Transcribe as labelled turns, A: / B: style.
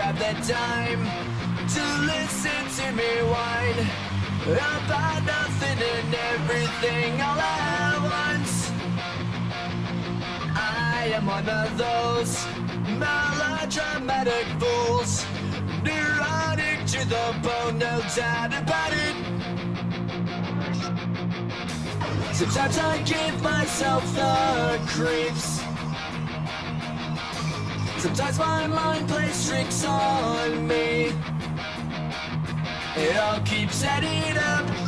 A: have the time to listen to me whine about nothing and everything all at once. I am one of those melodramatic fools, neurotic to the bone, no doubt about it. Sometimes I give myself the creeps. Sometimes my mind plays tricks on me. It all keeps adding up.